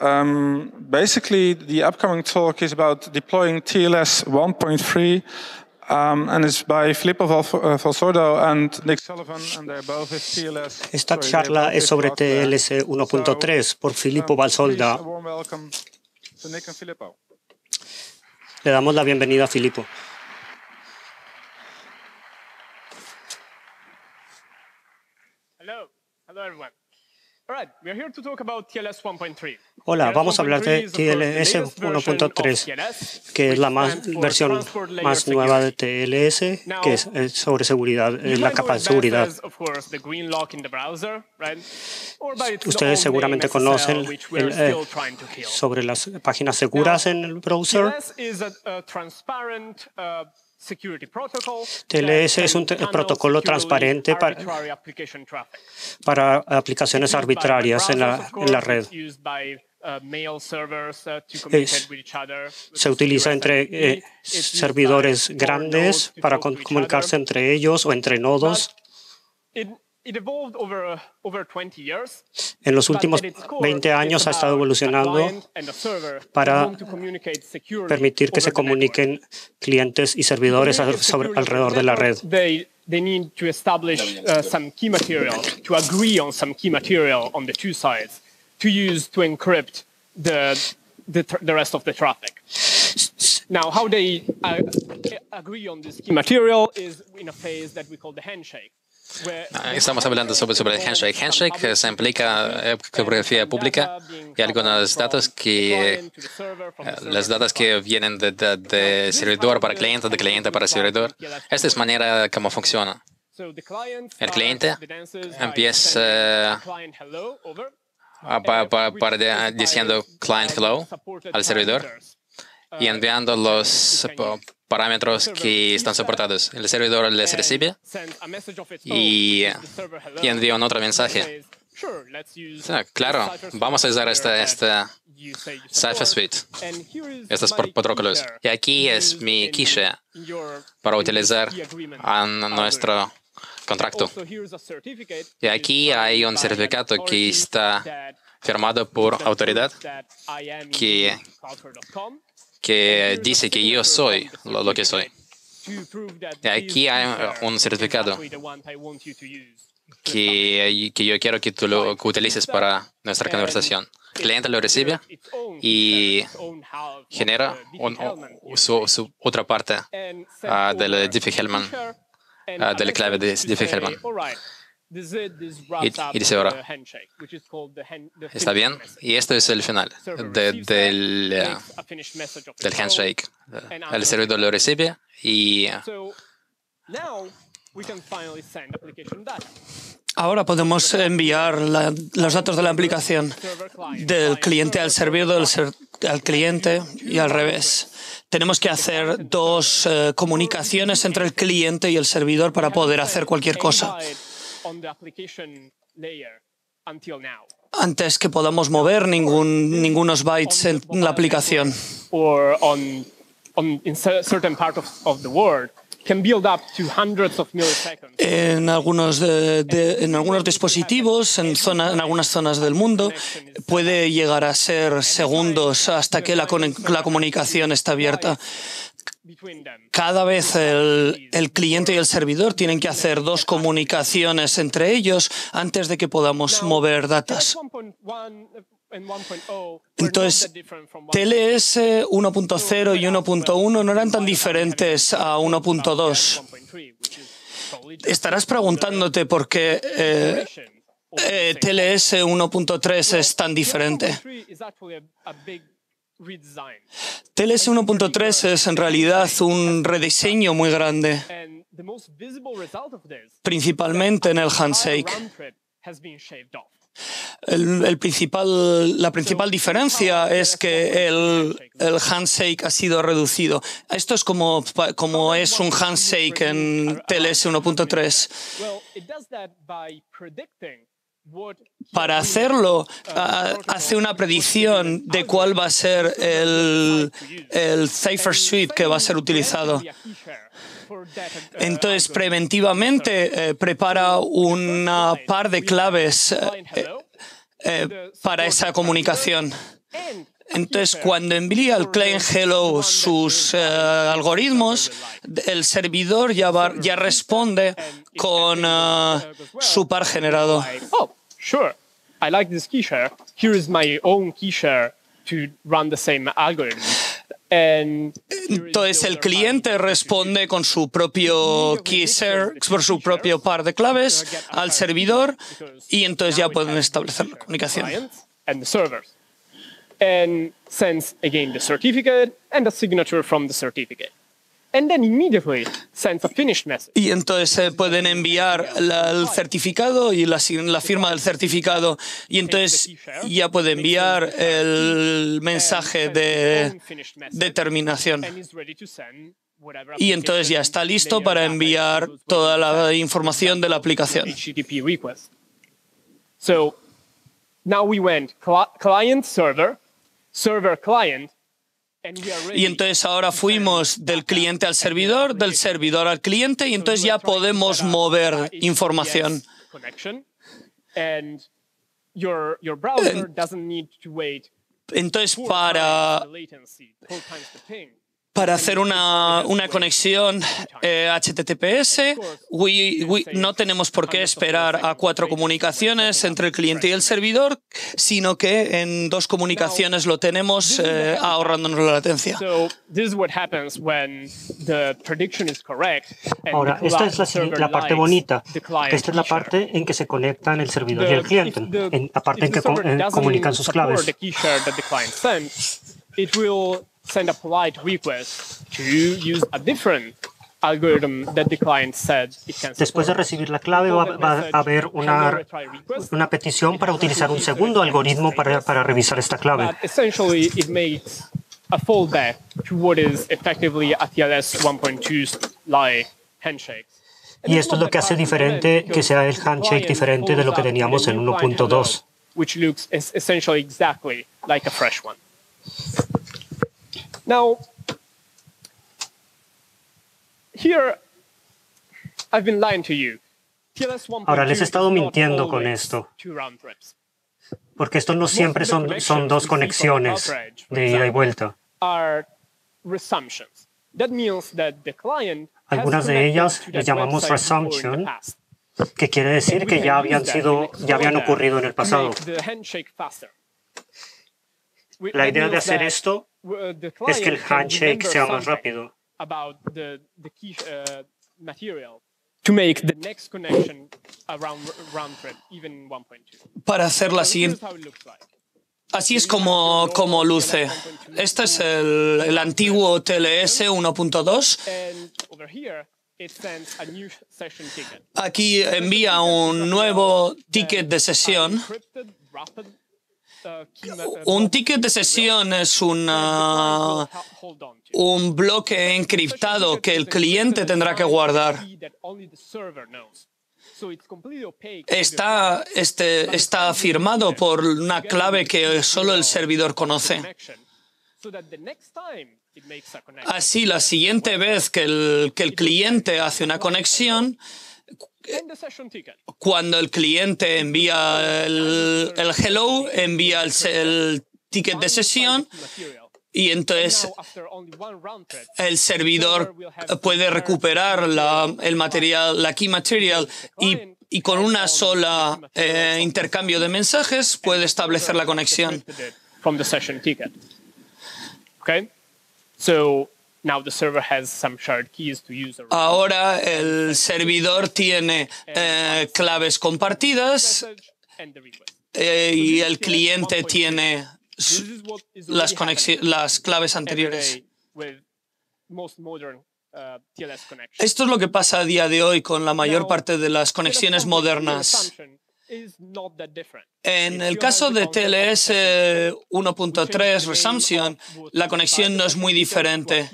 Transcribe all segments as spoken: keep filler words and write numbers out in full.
Um, basically, the upcoming talk is about deploying T L S one point three, um, and it's by Filippo Valsordo and Nick Sullivan, and they're both with T L S. Esta charla es sobre T L S uno punto tres por Filippo Valsordo. Le damos la bienvenida a Filippo. Hello, hello everyone. All right, we are here to talk about T L S one point three. Hola, vamos a hablar de T L S uno punto tres, que es la más, versión más nueva de T L S, que es sobre seguridad, la capa de seguridad. Ustedes seguramente conocen el, eh, sobre las páginas seguras en el browser. T L S es un protocolo transparente para, para aplicaciones arbitrarias en la, en la red. Es, se utiliza entre eh, servidores grandes para comunicarse entre ellos o entre nodos. En los últimos veinte años ha estado evolucionando para permitir que se comuniquen clientes y servidores sobre, alrededor de la red. They need to establish uh, some key material, to agree on some key material on the two sides, to use to encrypt the, the, the rest of the traffic. Now, how they uh, agree on this key material is in a phase that we call the handshake. Estamos hablando sobre, sobre el handshake. Handshake se implica criptografía pública y algunos datos que, los datos que vienen de, de, de servidor para cliente, de cliente para servidor. Esta es manera como funciona. El cliente empieza para, para, para diciendo client hello al servidor y enviando los parámetros que están soportados. El servidor les recibe y, y envía un otro mensaje. Ah, claro, vamos a usar esta, esta Cipher Suite, estos protocolos. Y aquí es mi quiche para utilizar en nuestro contrato. Y aquí hay un certificado que está firmado por autoridad que que dice que yo soy lo, lo que soy. Y aquí hay un certificado que, que yo quiero que tú lo que utilices para nuestra conversación. El cliente lo recibe y genera un, su, su otra parte uh, del Diffie-Hellman, uh, de la clave de Diffie-Hellman. Y, y dice ahora, está bien, y esto es el final de, del, uh, del handshake. El servidor lo recibe y ahora podemos enviar la, los datos de la aplicación del cliente al servidor, del ser, al cliente y al revés. Tenemos que hacer dos uh, comunicaciones entre el cliente y el servidor para poder hacer cualquier cosa. Antes que podamos mover ningún, ningunos bytes en la aplicación. En algunos, de, de, en algunos dispositivos, en, zona, en algunas zonas del mundo, puede llegar a ser segundos hasta que la, la comunicación está abierta. Cada vez el, el cliente y el servidor tienen que hacer dos comunicaciones entre ellos antes de que podamos mover datos. Entonces, T L S uno punto cero y uno punto uno no eran tan diferentes a uno punto dos. Estarás preguntándote por qué eh, eh, T L S uno punto tres es tan diferente. T L S uno punto tres es en realidad un rediseño muy grande, principalmente en el handshake. El, el principal, la principal diferencia es que el, el handshake ha sido reducido. Esto es como, como es un handshake en T L S uno punto tres. Para hacerlo, uh, hace una predicción de cuál va a ser el, el Cipher Suite que va a ser utilizado. Entonces, preventivamente, eh, prepara una par de claves eh, eh, para esa comunicación. Entonces, cuando envía al client hello sus uh, algoritmos, el servidor ya, va, ya responde con uh, su par generado. Oh, sure. I like this key share. Here is my own key share to run the same algorithm. Entonces el cliente responde con su propio key share, por su propio par de claves al servidor y entonces ya pueden establecer la comunicación. And sends again the certificate and a signature from the certificate. And then immediately sends a finished message. Y entonces eh, pueden enviar la, el certificado y la, la firma del certificado y entonces ya puede enviar el mensaje de determinación. Y entonces ya está listo para enviar toda la información de la aplicación. So now we went client server, server client. Y entonces ahora fuimos del cliente al servidor, del servidor al cliente, y entonces ya podemos mover información. Entonces, para, para hacer una, una conexión eh, H T T P S, we, we, no tenemos por qué esperar a cuatro comunicaciones entre el cliente y el servidor, sino que en dos comunicaciones lo tenemos eh, ahorrándonos la latencia. Ahora, esta es la, la parte bonita. Esta es la parte en que se conectan el servidor y el cliente, en la parte en que com en comunican sus claves. Send a polite request to use a different algorithm that the client said it can support. Después de recibir la clave va, va a haber una, una petición para utilizar un segundo algoritmo para, para revisar esta clave. But essentially, it makes a fallback to what is effectively a T L S uno punto dos-like handshake. Y esto es lo que hace diferente que sea el handshake diferente de lo que teníamos en uno punto dos. Which looks essentially exactly like a fresh one. Now, here, I've been lying to you. Ahora les he estado mintiendo con esto, porque estos no siempre son, son dos conexiones de ida y vuelta. Algunas de ellas les llamamos resumption, que quiere decir que ya habían sido, ya habían ocurrido en el pasado. La idea de hacer esto es que el handshake sea más rápido. Para hacer la siguiente. Así es como, como luce. Este es el, el antiguo T L S uno punto dos. Aquí envía un nuevo ticket de sesión. Un ticket de sesión es una, un bloque encriptado que el cliente tendrá que guardar. Está, este, está firmado por una clave que solo el servidor conoce. Así, la siguiente vez que el, que el cliente hace una conexión, cuando el cliente envía el, el hello, envía el, el ticket de sesión y entonces el servidor puede recuperar la, el material, la key material y, y con una sola eh, intercambio de mensajes puede establecer la conexión. Ahora el servidor tiene eh, claves compartidas eh, y el cliente tiene las, las claves anteriores. Esto es lo que pasa a día de hoy con la mayor parte de las conexiones modernas. En el caso de T L S uno punto tres Resumption, la conexión no es muy diferente.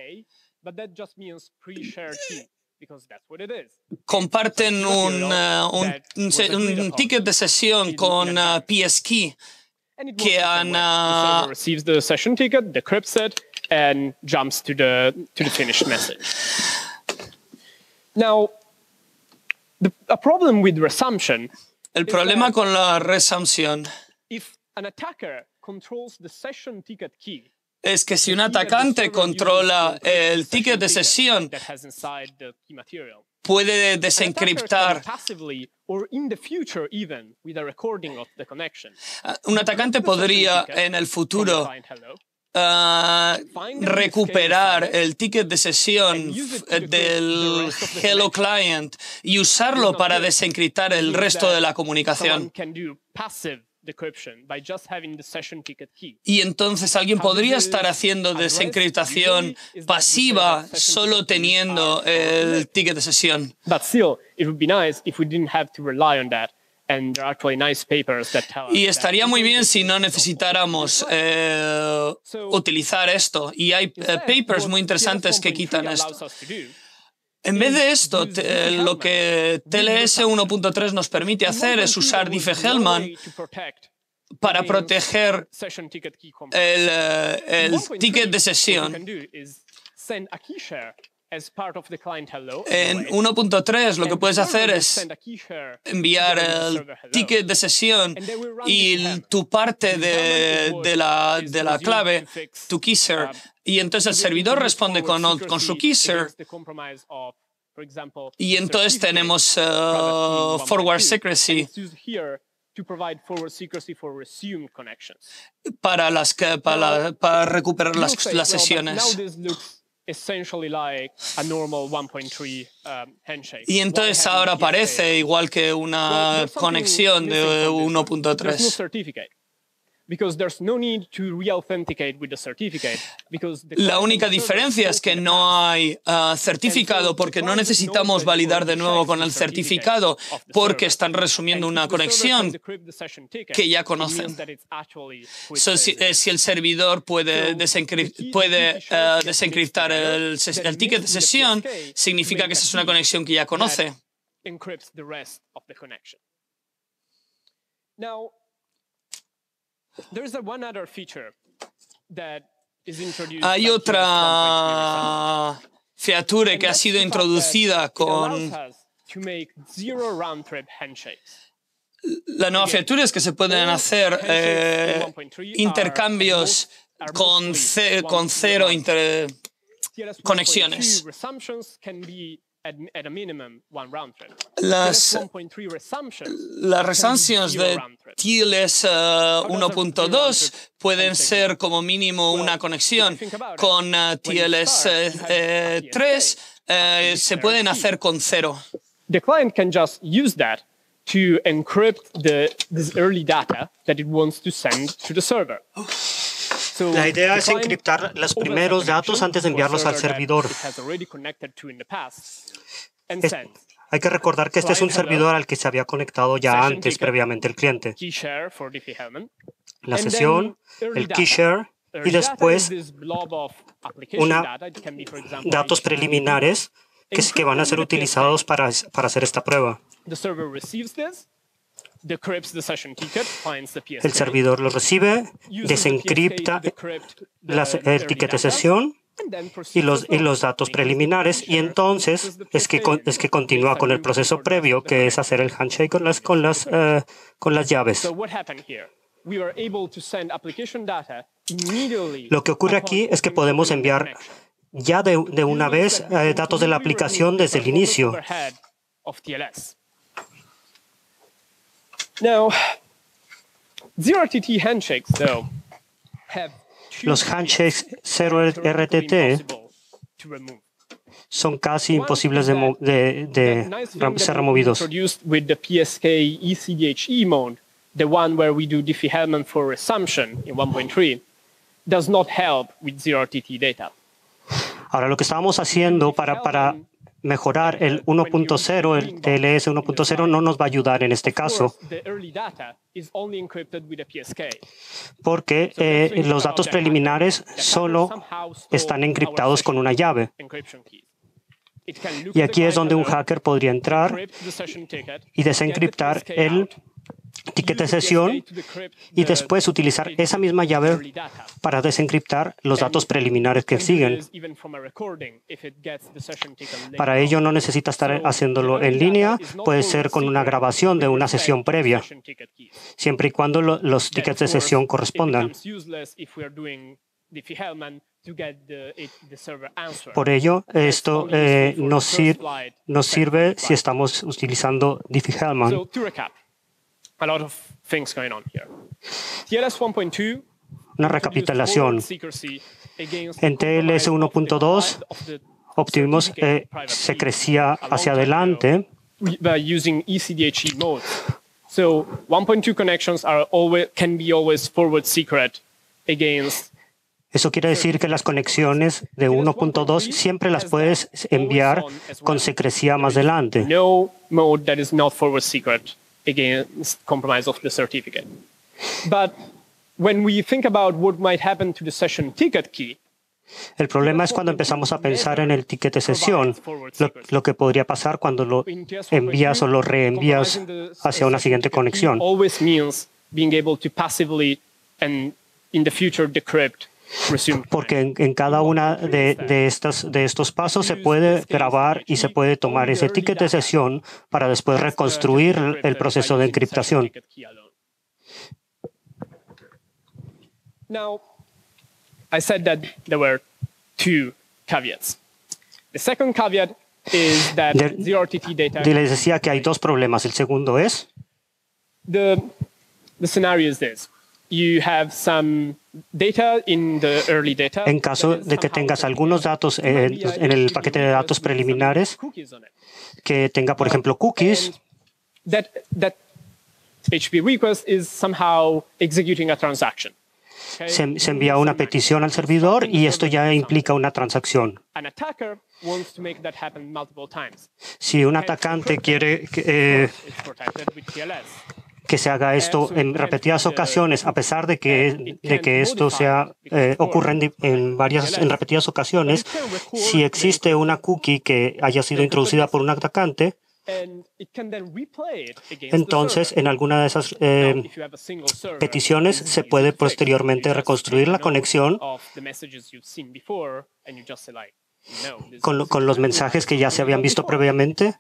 Comparten un, uh, un, un, un ticket de sesión con uh, P S Key que han... Uh, receives the session ticket, decrypts it, and jumps to the, to the finished message. Now, the, a problem with resumption. El problema con la resumpción es que si un atacante controla el ticket de sesión, puede desencriptar. Un atacante podría en el futuro Uh, recuperar el ticket de sesión del Hello Client y usarlo para desencriptar el resto de la comunicación. Y entonces alguien podría estar haciendo desencriptación pasiva solo teniendo el ticket de sesión. Y estaría muy bien si no necesitáramos eh, utilizar esto. Y hay eh, papers muy interesantes que quitan esto. En vez de esto, te, lo que T L S uno punto tres nos permite hacer es usar Diffie-Hellman para proteger el, el ticket de sesión. En uno punto tres lo que puedes hacer es enviar el ticket de sesión y tu parte de, de, la, de la clave, tu keysert, y entonces el servidor responde con, con su keysert, y entonces tenemos uh, forward secrecy para, las, para, para recuperar las, las sesiones. Y entonces ahora parece igual que una conexión de uno punto tres. La única diferencia es que no hay uh, certificado, porque no necesitamos validar de nuevo con el certificado, porque están resumiendo una conexión que ya conocen. So, si, eh, si el servidor puede, desencript, puede uh, desencriptar el, el ticket de sesión, significa que esa es una conexión que ya conoce. Hay otra feature que ha sido introducida con la nueva feature, es que se pueden hacer eh, intercambios con, ce con cero inter conexiones. Las, las resumptions de T L S uno punto dos pueden ser como mínimo una conexión. Con uh, T L S uh, tres uh, se pueden hacer con cero. The client can just use that to encrypt the this early data that it wants to send to the server. La idea es encriptar los primeros datos antes de enviarlos al servidor. Es, hay que recordar que este es un servidor al que se había conectado ya antes, previamente, el cliente. La sesión, el keyshare y después una, datos preliminares que, que van a ser utilizados para, para hacer esta prueba. El servidor lo recibe, desencripta las, el ticket de sesión y los, y los datos preliminares, y entonces es que, es que continúa con el proceso previo, que es hacer el handshake con las, con las, uh, con las llaves. Lo que ocurre aquí es que podemos enviar ya de, de una vez uh, datos de la aplicación desde el inicio. Now, zero R T T handshakes, though, have Los handshakes cero R T T son casi imposibles de, de, de ser removidos. With the P S K E C D H E mode, the one where we do Diffie-Hellman for resumption in one point three, does not help with zero R T T data. Ahora, lo que estábamos haciendo para, para mejorar el uno punto cero, el T L S uno punto cero, no nos va a ayudar en este caso, porque eh, los datos preliminares solo están encriptados con una llave. Y aquí es donde un hacker podría entrar y desencriptar el ticket de sesión y después utilizar esa misma llave para desencriptar los datos preliminares que siguen. Para ello no necesita estar haciéndolo en línea, puede ser con una grabación de una sesión previa, siempre y cuando lo, los tickets de sesión correspondan. Por ello, esto eh, nos, sir nos sirve si estamos utilizando Diffie-Hellman. Una recapitulación. En T L S uno punto dos obtuvimos eh, secrecía hacia adelante. So one point two connections are always, can be always forward secret against. Eso quiere decir que las conexiones de uno punto dos siempre las puedes enviar con secrecía más adelante. No mode that is not forward secret against compromise of the certificate. But when we think about what might happen to the session ticket key, el problema es cuando empezamos a pensar en el ticket de sesión, lo, lo que podría pasar cuando lo envías o lo reenvías hacia una siguiente conexión. Always means being able to passively and in the future decrypt. Porque en, en cada una de, de, estas, de estos pasos se puede grabar y se puede tomar ese ticket de sesión para después reconstruir el proceso de encriptación. Now, I said that there were two caveats. The second caveat is that de, zero R T T data. Les decía que hay dos problemas. El segundo es. The, the scenario is this. You have some data in the early data. En caso de que tengas algunos datos en, en el paquete de datos preliminares, que tenga, por ejemplo, cookies. That, that H T T P request is somehow executing a transaction. Se, se envía una petición al servidor y esto ya implica una transacción. Si un atacante quiere que, eh, que se haga esto en repetidas ocasiones, a pesar de que, de que esto sea, eh, ocurre en, en, varias, en repetidas ocasiones, si existe una cookie que haya sido introducida por un atacante, entonces, en alguna de esas eh, peticiones se puede posteriormente reconstruir la conexión con, lo, con los mensajes que ya se habían visto previamente.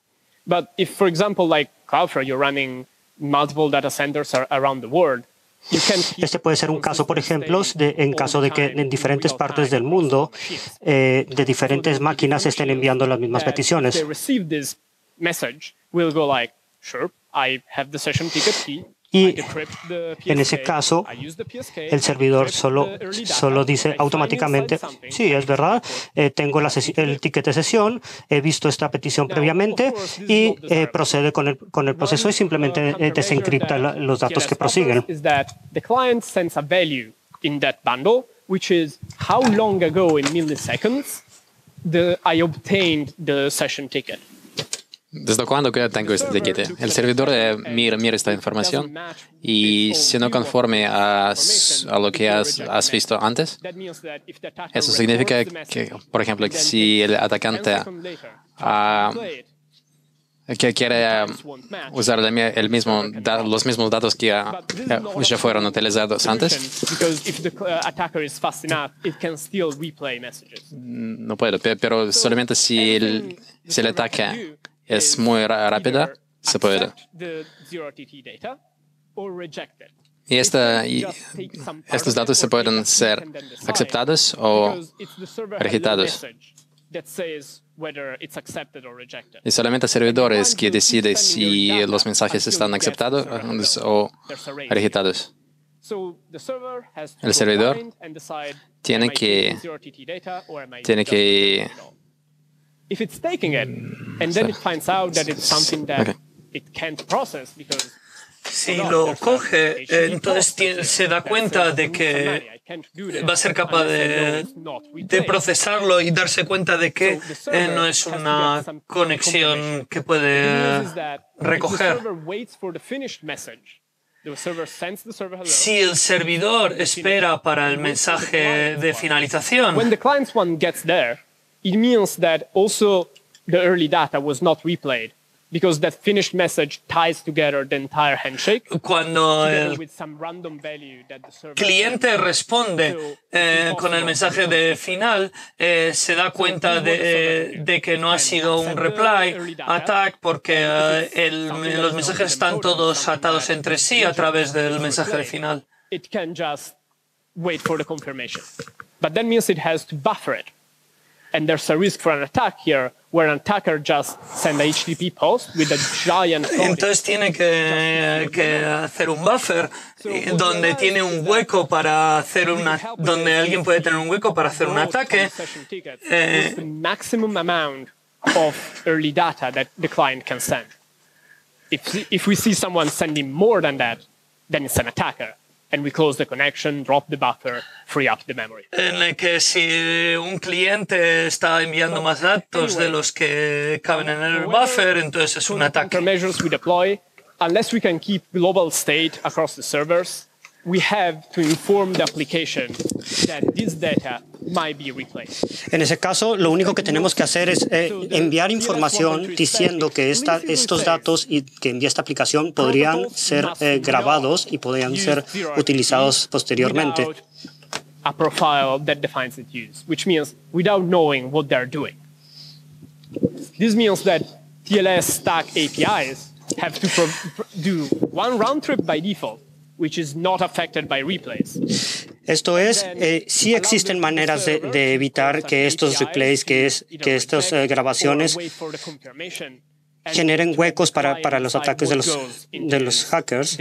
Este puede ser un caso, por ejemplo, de, en caso de que en diferentes partes del mundo, eh, de diferentes máquinas estén enviando las mismas peticiones. Message will go like, sure, I have the session ticket key. Y en ese caso, el servidor solo, solo dice automáticamente, sí, es verdad, eh, tengo la el ticket de sesión, he visto esta petición previamente y eh, procede con el, con el proceso y simplemente eh, desencripta la, los datos que prosiguen. The client sends a value in that bundle, which is how long ago in milliseconds the, I obtained the session ticket. ¿Desde cuándo que tengo este ticket? El servidor eh, mira, mira esta información y si no conforme a, a lo que has, has visto antes, eso significa que, por ejemplo, que si el atacante uh, que quiere uh, usar el mismo, da, los mismos datos que uh, ya fueron utilizados antes, no puedo, pero solamente si el, si el ataque es muy rápida, se puede. Y, esta, y estos datos se pueden ser aceptados o rechazados. Y solamente el servidor es que decide si los mensajes están aceptados o rechazados. El servidor tiene que, tiene que If it's taking it, and then it finds out that it's something that okay. it can't process because si lo coge, entonces se da cuenta de que va a ser capaz de, de procesarlo y darse cuenta de que eh, no es una conexión que puede recoger. Si el servidor espera para el mensaje de finalización, it means that also the early data was not replayed because that finished message ties together the entire handshake. Cuando el cliente responde eh, con el mensaje de final, eh, se da cuenta de, de que no ha sido un reply attack porque eh, el, los mensajes están todos atados entre sí a través del mensaje de final. It can just wait for the confirmation, but that means it has to buffer it. And there's a risk for an attack here, where an attacker just send a H T T P post with a giant code. Entonces tiene que, que hacer un buffer donde tiene un hueco para hacer una, donde alguien puede tener un hueco para hacer un ataque. Eh, the maximum amount of early data that the client can send. If if we see someone sending more than that, then it's an attacker. And we close the connection, drop the buffer, free up the memory. En el que si un cliente está enviando más datos de los que caben en el buffer, entonces es un ataque. Measures we deploy, unless we can keep global state across the servers, we have to inform the application that this data might be replayed. En ese caso, lo único que tenemos que hacer es eh, enviar información diciendo que esta, estos datos y que envía esta aplicación podrían ser eh, grabados y podrían ser utilizados posteriormente. A profile that defines its use, which means without knowing what they're doing. This means that T L S stack A P Is have to do one round trip by default, which is not affected by replays. Esto es, eh, sí existen maneras de, de evitar que estos replays, que, es, que estas eh, grabaciones generen huecos para, para los ataques de los, de los hackers.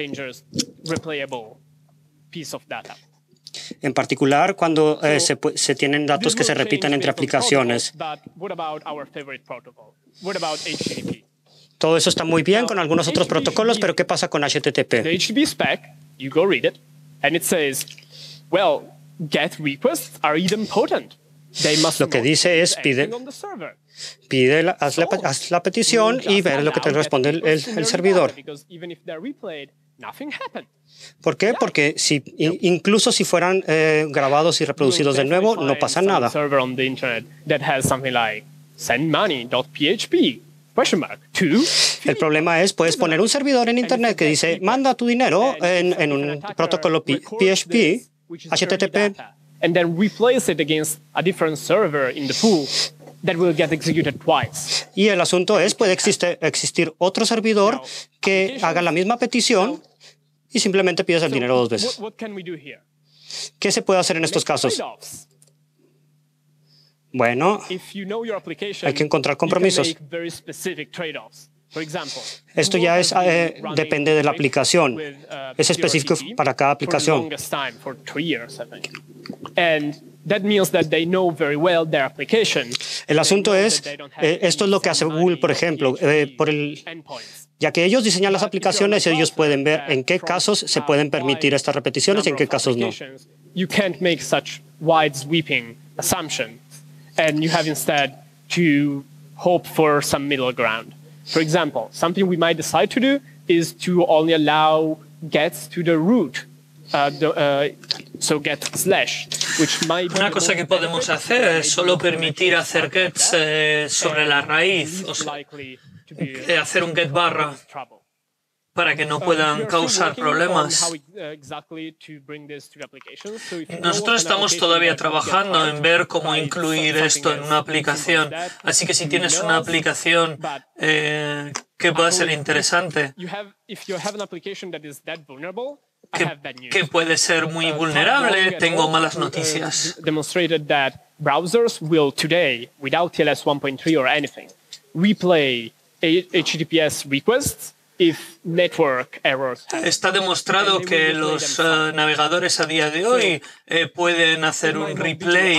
En particular, cuando eh, se, se tienen datos que se repiten entre aplicaciones. Todo eso está muy bien con algunos otros protocolos, pero ¿qué pasa con H T T P? The H T T P spec, you go read it, and it says, well, GET requests are idempotent. They must lo que dice es pide, pide la, haz, la, haz la petición y ver lo que te responde el, el, el servidor. ¿Por qué? Porque si, incluso si fueran eh, grabados y reproducidos de nuevo, no pasa nada. El problema es, puedes poner un servidor en Internet que dice, manda tu dinero en, en un protocolo P H P, H T T P, and then replace it against a different server in the pool that will get executed twice. Y el asunto es, puede existir, existir otro servidor que haga la misma petición y simplemente pides el dinero dos veces. ¿Qué se puede hacer en estos casos? Bueno, hay que encontrar compromisos. Esto ya es, eh, depende de la aplicación. Es específico para cada aplicación. El asunto es, eh, esto es lo que hace Google, por ejemplo, eh, por el, ya que ellos diseñan las aplicaciones, ellos pueden ver en qué casos se pueden permitir estas repeticiones y en qué casos no. You can't make such wide sweeping assumptions, and you have instead to hope for some middle ground. For example, something we might decide to do is to only allow gets to the root, uh, the, uh, so get slash, which might be. Una cosa que podemos hacer es solo permitir hacer gets eh, sobre la raíz, o sea, eh, hacer un get barra para que no puedan causar problemas. Nosotros estamos todavía trabajando en ver cómo incluir esto en una aplicación. Así que si tienes una aplicación eh, que pueda ser interesante, que, que puede ser muy vulnerable, tengo malas noticias. Browsers will today, without T L S one point three or anything, replay H T T P S requests if network errors happen. Está demostrado que los uh, navegadores a día de hoy eh, pueden hacer un replay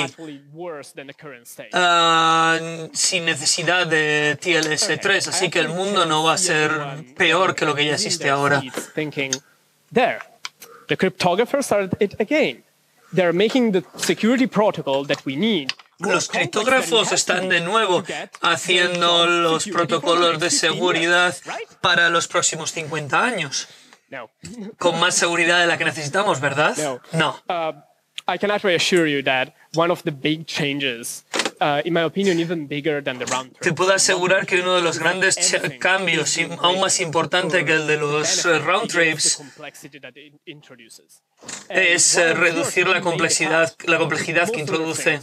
uh, sin necesidad de T L S tres, así que el mundo no va a ser peor que lo que ya existe ahora. There, the cryptographers are it again. They're making the security protocol that we need. Los criptógrafos están de nuevo haciendo los protocolos de seguridad para los próximos cincuenta años. Con más seguridad de la que necesitamos, ¿verdad? No. I can actually assure you that one of the big changes Te puedo asegurar que uno de los grandes cambios, aún más importante que el de los round trips, es reducir la complejidad, la complejidad que introduce.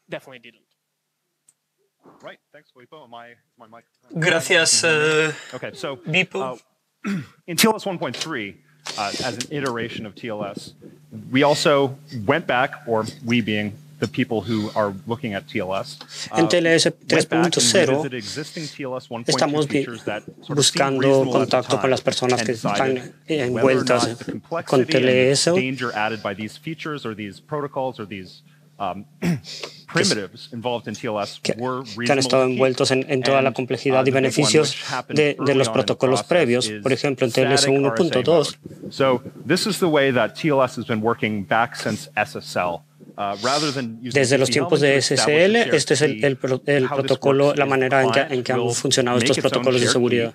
Gracias, uh, Bipo. In T L S one point three, uh, as an iteration of T L S, we also went back, or we being the people who are looking at T L S, uh, en T L S tres punto cero estamos buscando contacto con las personas que están envueltas con T L S. Danger added by these features or these protocols or these um, primitives involved in T L S were que han estado envueltos en, en toda la complejidad y beneficios de, de los protocolos previos, por ejemplo en T L S uno punto dos. So this is the way that T L S has been working back since S S L. Uh, rather than using Desde los tiempos de S S L, este es el, el, el protocolo, la manera en que, en que han funcionado estos protocolos de seguridad.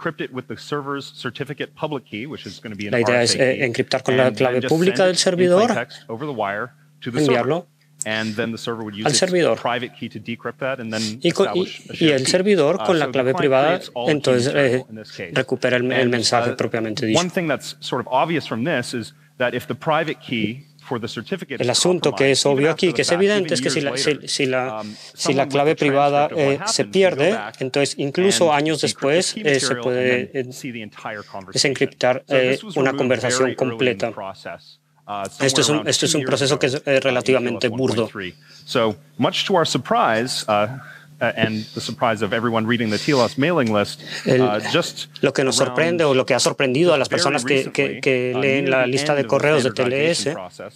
La idea es eh, encriptar con la clave pública del servidor, enviarlo al servidor y, con, y, y el servidor con la clave privada entonces eh, recupera el, el mensaje propiamente dicho. El asunto que es obvio aquí, que es evidente, es que si la, si, si la, si la clave privada eh, se pierde, entonces incluso años después eh, se puede eh, desencriptar eh, una conversación completa. Esto es un, esto es un proceso que es eh, relativamente burdo. And the surprise of everyone reading the T L S mailing list, uh, just lo que nos sorprende o lo que ha sorprendido a las personas que, que, que leen la lista de correos de T L S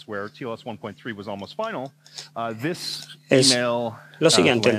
es lo siguiente.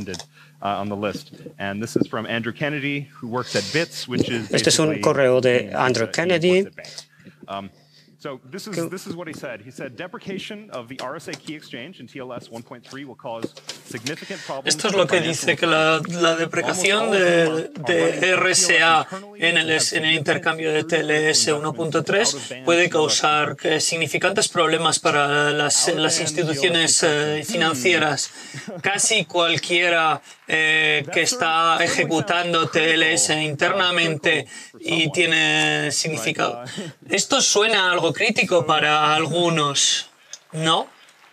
Este es un correo de Andrew Kennedy. So this is this is what he said. He said deprecation of the R S A key exchange in T L S one point three will cause significant problems. Esto es lo que dice, que la, la deprecación de, de R S A en el, en el intercambio de T L S uno punto tres puede causar eh, significantes problemas para las, las instituciones eh, financieras. Casi cualquiera eh, que está ejecutando T L S internamente y tiene significado. Esto suena a algo crítico para algunos, ¿no?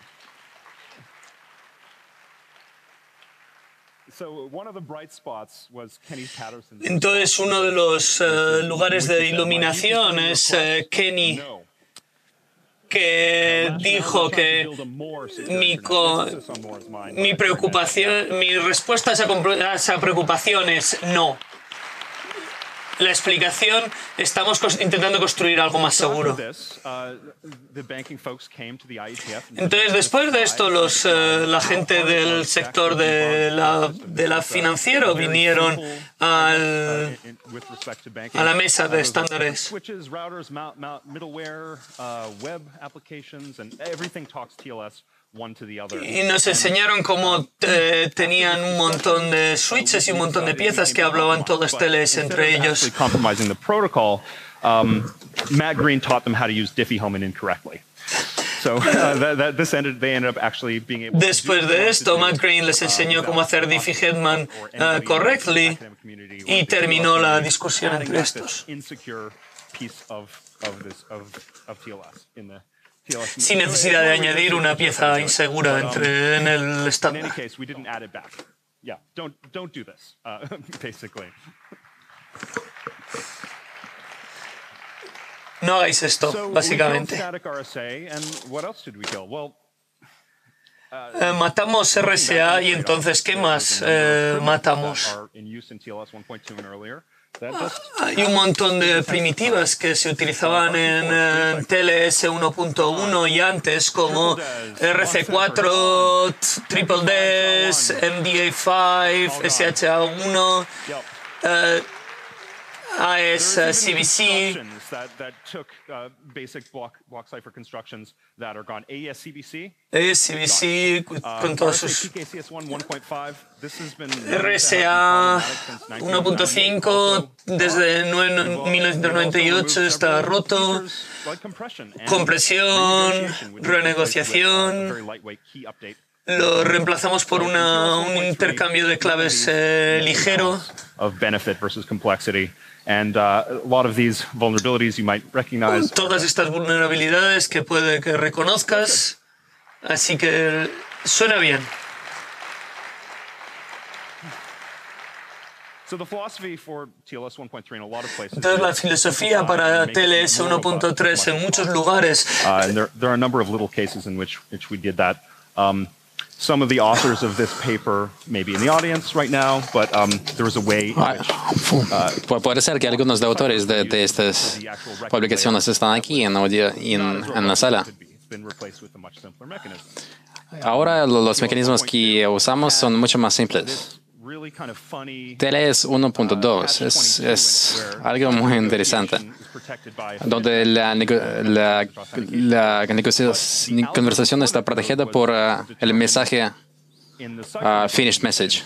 Entonces, uno de los uh, lugares de iluminación es uh, Kenny, que dijo que mi, co mi preocupación, mi respuesta a esa, a esa preocupación es no. La explicación, estamos intentando construir algo más seguro. Entonces, después de esto, los, uh, la gente del sector de la, de la financiero vinieron al, a la mesa de estándares. Y nos enseñaron cómo eh, tenían un montón de switches y un montón de piezas que hablaban todas T L S entre ellos. Um, Matt Green taught them how to use Diffie-Hellman incorrectly. So, uh, that, that, this ended, they ended up actually being able Después de esto, Matt Green les enseñó cómo hacer Diffie-Hellman uh, correctly y terminó la discusión entre estos. Sin necesidad de añadir una pieza insegura entre, en el estándar. No hagáis esto, básicamente. Eh, matamos R S A y entonces, ¿qué más eh, matamos? Hay un montón de primitivas que se utilizaban en eh, T L S uno punto uno y antes, como R C cuatro, Triple D S, M D A cinco, S H A uno, eh, A E S C B C. That, that took uh, basic block, block cipher constructions that are gone. A E S C B C, A E S C B C con todos sus R S A uno punto cinco desde mil novecientos noventa y ocho está roto. Compresión, renegociación. lo reemplazamos por una, un intercambio de claves eh, ligero. Of benefit versus complexity. And uh, a lot of these vulnerabilities you might recognize. Todas estas vulnerabilidades que puede que reconozcas, así que suena bien. Entonces la filosofía para T L S uno punto tres en muchos lugares. Uh, and there, there are a number of little cases in which, which we did that. Um, Some of the authors of this paper may be in the audience right now, but um, there was a way in which, uh, Puede ser que algunos de autores de, de estas publicaciones están aquí en, audio, en, en la sala. Ahora los mecanismos que usamos son mucho más simples. T L S uno punto dos es, es algo muy interesante, donde la, la, la conversación está protegida por uh, el mensaje uh, finished message.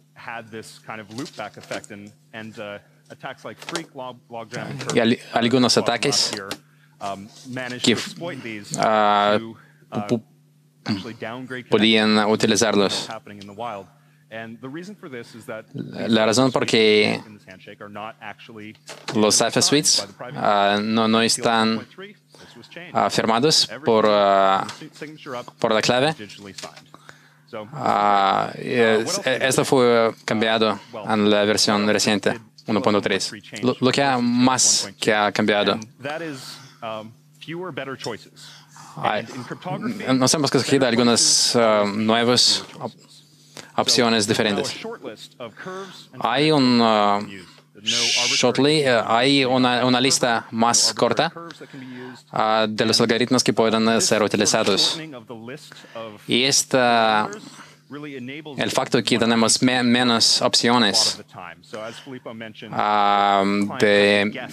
Y al, algunos ataques que uh, podían utilizarlos. La razón por qué los cipher suites uh, no, no están uh, firmados por, uh, por la clave, uh, es, esto fue cambiado en la versión reciente uno punto tres. Lo, lo que ha más que ha cambiado. Hay, nos hemos escogido algunas uh, nuevas opciones diferentes. Hay un uh, shortly, uh, hay una, una lista más corta uh, de los algoritmos que pueden ser utilizados. Y esta, el facto que tenemos me, menos opciones uh, de,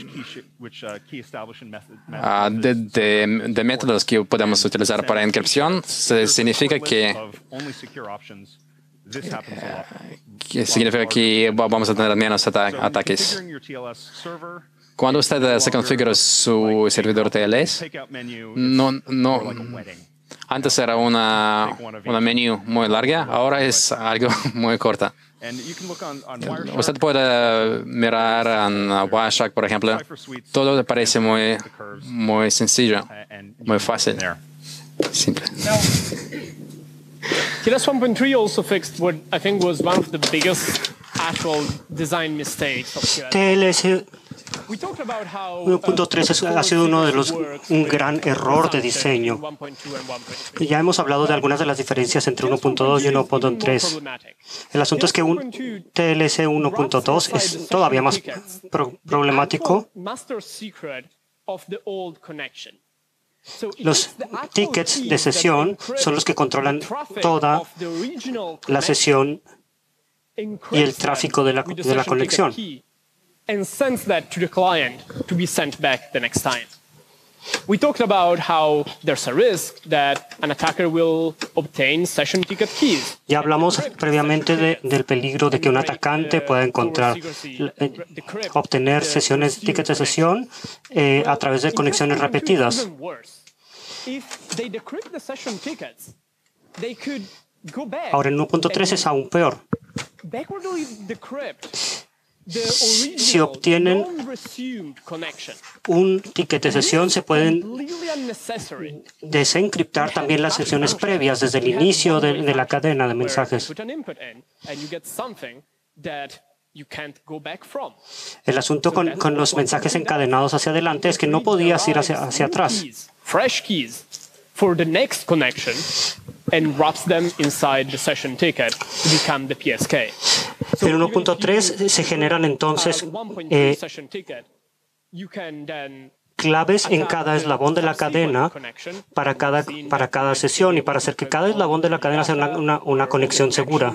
uh, de, de, de métodos que podemos utilizar para encripción significa que que significa que vamos a tener menos ata ataques. Cuando usted se configura su servidor T L S, no, no, antes era una, una menú muy larga, ahora es algo muy corta. Usted puede mirar en Wireshark, por ejemplo, todo parece muy, muy sencillo, muy fácil, simple. T L S one point three also fixed what I think was one of the biggest actual design mistakes of T L S uno punto tres ha sido uno de los un gran error de diseño. Ya hemos hablado de algunas de las diferencias entre uno punto dos y uno punto tres. El asunto es que un T L S uno punto dos es todavía más pro problemático. Los tickets de sesión son los que controlan toda la sesión y el tráfico de la, de la conexión. And sends that to the client to be sent back the next time. We talked about how there's a risk that an attacker will obtain session ticket keys. Ya hablamos previamente de, del peligro de que un atacante pueda encontrar, eh, obtener sesiones, tickets de sesión eh, a través de conexiones repetidas. Ahora en uno punto tres es aún peor. Si obtienen un ticket de sesión, se pueden desencriptar también las sesiones previas desde el inicio de, de la cadena de mensajes. El asunto con, con los mensajes encadenados hacia adelante es que no podías ir hacia, hacia atrás. For the next connection and wraps them inside the session ticket to become the P S K. En uno punto tres se generan entonces eh, claves en cada eslabón de la cadena para cada, para cada sesión y para hacer que cada eslabón de la cadena sea una, una, una conexión segura.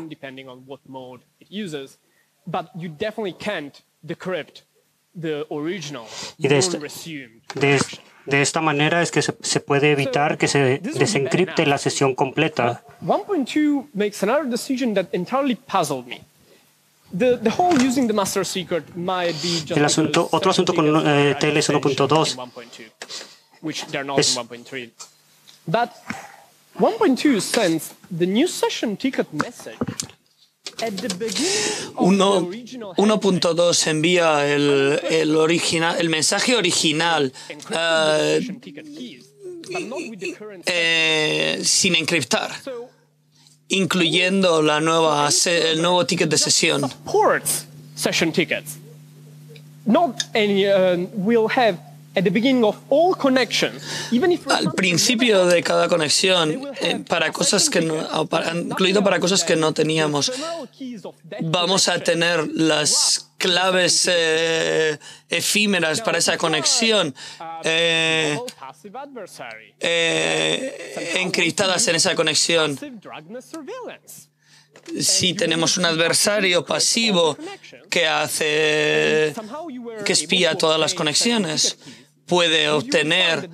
Y de esta, de, de esta manera es que se, se puede evitar que se desencripte la sesión completa. one point two makes another decision that entirely puzzled me. The, the whole using the master secret might be just El asunto, otro asunto con eh, T L S uno punto dos which they're not in one point three. But uno punto dos envía el, el, original, el mensaje original uh, eh, sin encriptar, incluyendo la nueva, el nuevo ticket de sesión. Al principio de cada conexión, eh, para cosas que no, para, incluido para cosas que no teníamos, vamos a tener las claves eh, efímeras para esa conexión eh, eh, encriptadas en esa conexión. Si tenemos un adversario pasivo que hace, que espía todas las conexiones, puede obtener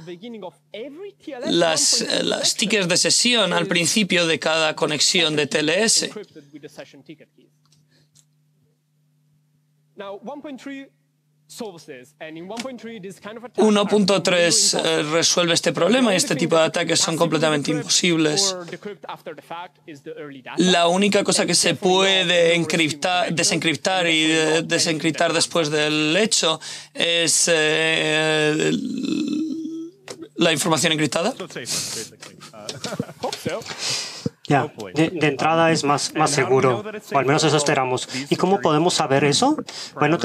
las, las tickets de sesión al principio de cada conexión de T L S. uno punto tres eh, resuelve este problema y este tipo de ataques son completamente imposibles. La única cosa que se puede encriptar, desencriptar y de, desencriptar después del hecho es eh, la información encriptada. Ya, de, de entrada es más, más seguro, o al menos eso esperamos. ¿Y cómo podemos saber eso? Bueno,